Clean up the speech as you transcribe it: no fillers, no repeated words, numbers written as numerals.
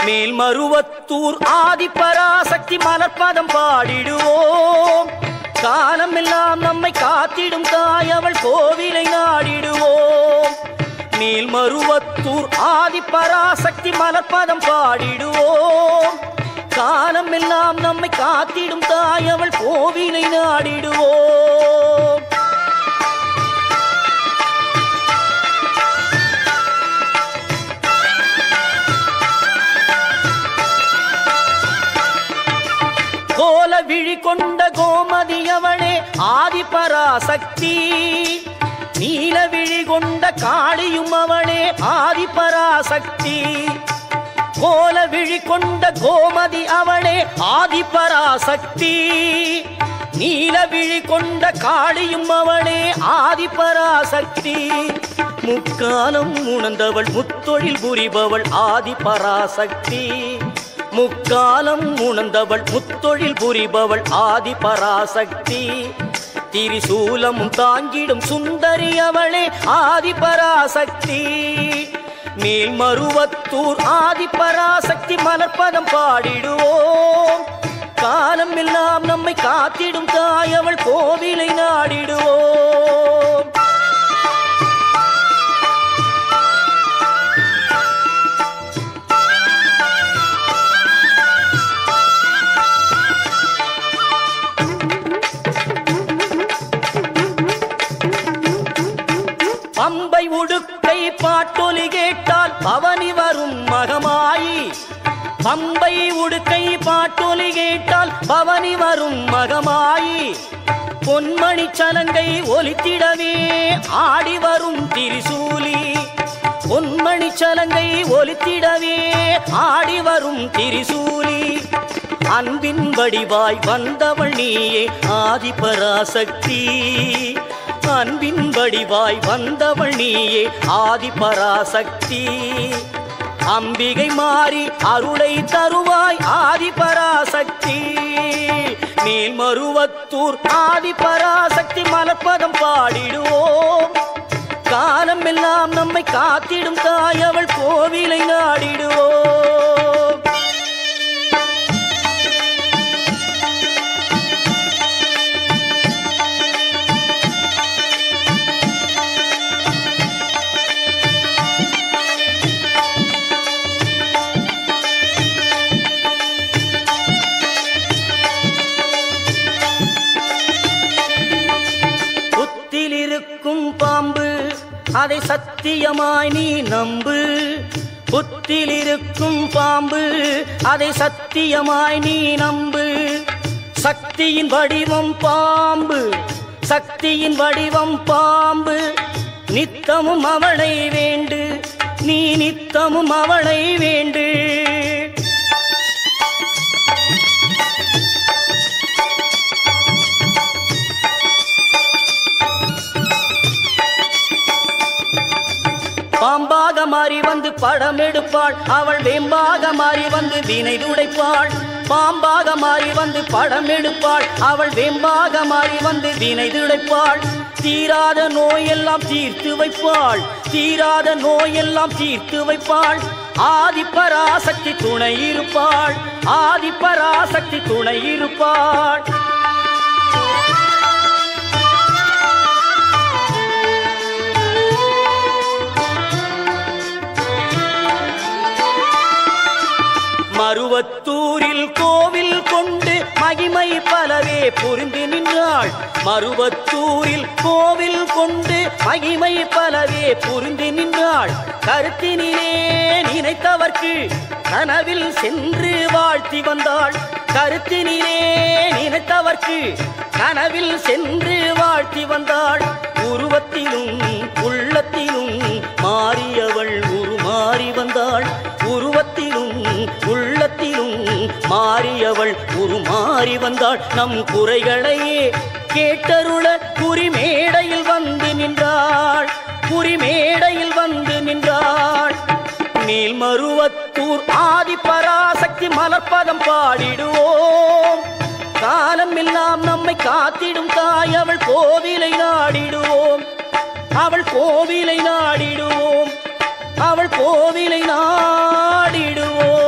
மேல்மருவத்தூர் ஆதிபராசக்தி மலர்பதம் பாடிடுவோம். காலமெல்லாம் நம்மை காத்திடும் தாய் அவள் கோவிலை நாடிடுவோம். மேல்மருவத்தூர் ஆதிபராசக்தி மலர்பதம் பாடிடுவோம். காலமெல்லாம் நம்மை காத்திடும் தாய் அவள் கோவிலை நாடிடுவோம். கோல விழி கொண்ட கோமதி அவளே ஆதிபராசக்தி. நீல விழி கொண்ட காளியும் அவளே ஆதிபராசக்தி. கோல விழி கொண்ட கோமதி அவளே ஆதிபராசக்தி. நீல விழி கொண்ட காளியும் அவளே ஆதிபராசக்தி. முக்காலம் உணர்ந்தவள் முத்தொழில் புரிபவள் ஆதிபராசக்தி. முக்காலம் உணர்ந்தவள் முத்தொழில் புரிபவள் ஆதிபராசக்தி. திரிசூலமும் தாங்கிடும் சுந்தரி அவளே ஆதிபராசக்தி. மேல்மருவத்தூர் ஆதிபராசக்தி மலர்பதம் பாடிடுவோம். காலம் எல்லாம் நம்மை காத்திடும் தாய் அவள் கோவிலை நாடிடுவோம். பம்பை உடுக்கை பாட்டொலி கேட்டால் பவனி வரும் மகமாயி. பம்பை உடுக்கை பாட்டொலி கேட்டால் பவனி வரும் மகமாயி. பொன்மணி சலங்கை ஒலித்திடவே ஆடி வரும் திரிசூலி. பொன்மணி சலங்கை ஒலித்திடவே ஆடி வரும் திரிசூலி. அன்பின் வடிவாய் வந்தவள் நீயே ஆதிபராசக்தி. அன்பின் வடிவாய் வந்தவள் நீயே ஆதிபராசக்தி. அம்பிகை மாறி அருளை தருவாய் ஆதிபராசக்தி. மேல்மருவத்தூர் ஆதிபராசக்தி மலர்பதம் பாடிடுவோம். காலம் எல்லாம் நம்மை காத்திடும் தாய் அவள் கோவிலை நாடிடுவோம். பாம்பு அதை சத்தியமாய் நீ நம்பு. புத்தில் இருக்கும் பாம்பு அதை சத்தியமாய் நீ நம்பு. சக்தியின் வடிவம் பாம்பு, சக்தியின் வடிவம் பாம்பு. நித்தமும் அவளை வேண்டு, நீ நித்தமும் அவளை வேண்டு. பாம்பாக மாறி வந்து படம் எடுப்பாள் அவள். வேம்பாக மாறி வந்து வினை துடைப்பாள். பாம்பாக மாறி வந்து படம் எடுப்பாள் அவள். வேம்பாக மாறி வந்து வினை துடைப்பாள். தீராத நோயெல்லாம் தீர்த்து வைப்பாள். தீராத நோயெல்லாம் தீர்த்து வைப்பாள். ஆதிபராசக்தி துணை இருப்பாள். ஆதிபராசக்தி துணை இருப்பாள். மருவத்தூரில் கோவில் கொண்டு மகிமை பலவே புரிந்து நின்றாள். மருவத்தூரில் கோவில் கொண்டு மகிமை பலவே புரிந்து நின்றாள். கருத்தினிலே நினைத்தவர்க்கு கனவில் சென்று வாழ்த்தி வந்தாள். கருத்தினிலே நினைத்தவர்க்கு கனவில் சென்று வாழ்த்தி வந்தாள். உருவத்திலும் உள்ளத்திலும் மாறியவள் உருமாறி வந்தாள். உருவத்திலும் உள்ளத்திலும் மாறியவள் உருமாறி வந்தாள். நம் குறைகளையே கேட்டருள குறிமேடையில் வந்து நின்றாள். குறிமேடையில் வந்து நின்றாள். மேல்மருவத்தூர் ஆதிபராசக்தி மலர்பதம் பாடிடுவோம். காலம் எல்லாம் நம்மை காத்திடும் தாய் அவள் கோவிலை நாடிடுவோம். அவள் கோவிலை நாடிடுவோம். அவள் கோவிலை நாடிடுவோம்.